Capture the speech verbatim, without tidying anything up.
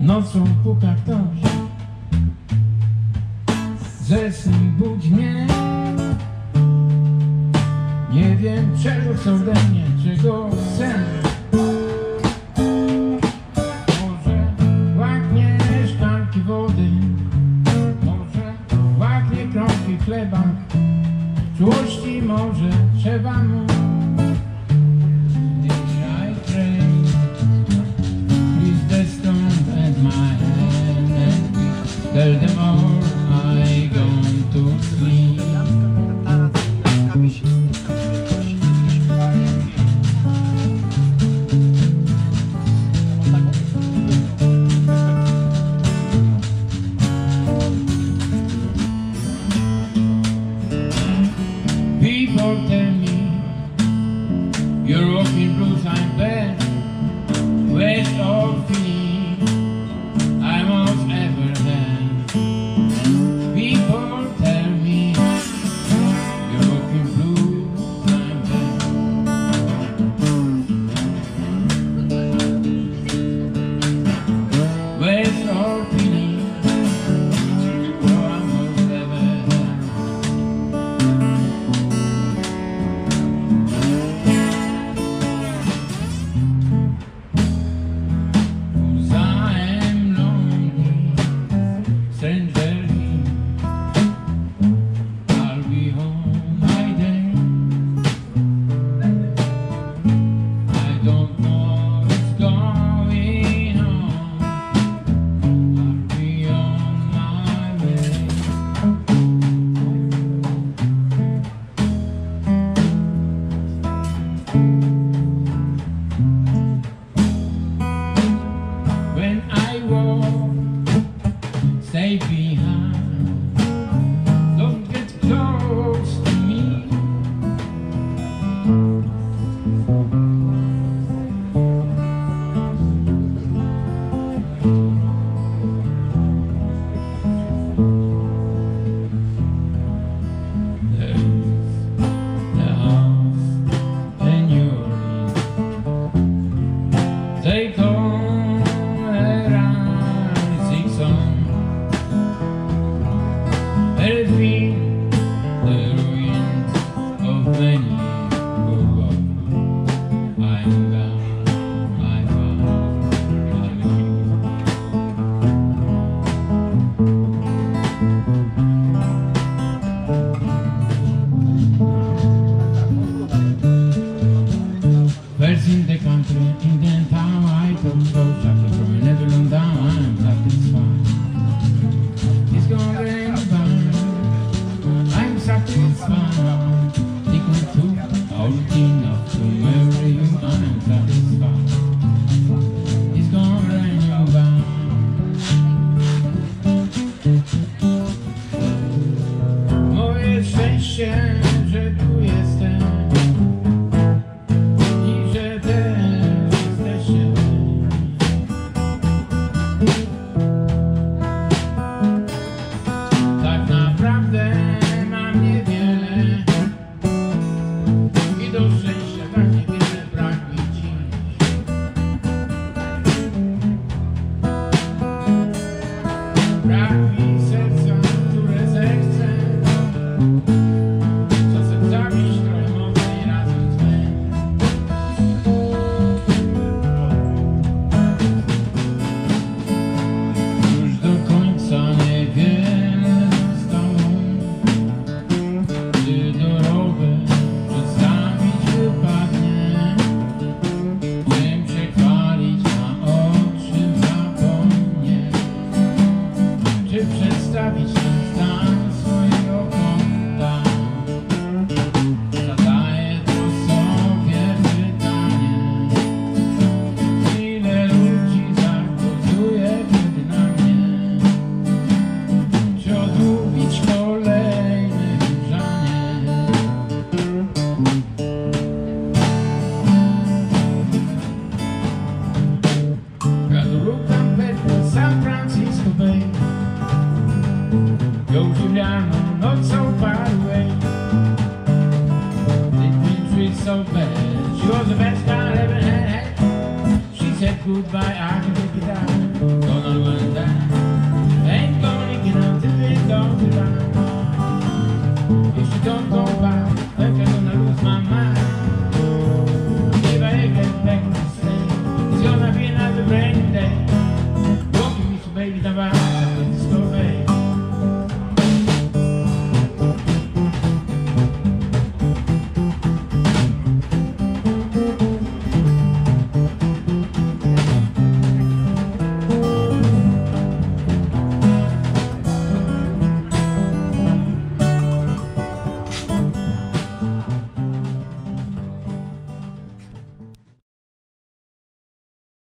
Nocą puka ktoś, ze snu budzi mnie. Nie wiem, czego chce ode mnie, czego chcę. Może łaknie szklanki wody, może łaknie kromki chleba. Czułości może trzeba mu. Tell them all I gone to sleep. People tell me you're walking blues, I'm bad. West of feeling I'm most ever had. People tell me you're walking blues, I'm bad. West of feeling I'm most ever had. When I walk, stay behind. Don't get close to me. There's the house and you're in. Take home There's been the ruins of many who walk. I'm gone, I'm gone, I'm First in the country, in the town, I don't go after from never long down, I'm satisfied. It's gonna rain about. I'm satisfied. Equal to all enough to marry you. I'm satisfied. It's gonna rain you down. Moje szczęście, że tu jestem i że też jesteście. Tak naprawdę mam niewiele i do szczęścia tak niewiele brak mi dziś. Brak mi serca, które zechce, czasem zabić trochę mocniej razem z mym. Już do końca niewiele zostało, gdy drogę przedstawić wypadnie. Chcę się chwalić, a o czym zapomnieć? Czy przedstawić ten stan swojego konta? Zadaję to sobie pytanie, ile ludzi zagłosuje wtedy na mnie? Czy odmówić kolejne wyżanie? Guadalupe, Campeche, San Francisco Bay. Ją ziemnianą nocą far away. Didn't mean treat so bad. She was the best I ever had. She said goodbye, I can take it out. Gonna If she don't come back, I'm gonna lose my mind. If I ever get back to say, it's gonna be another rainy day. Don't give me some baby, never.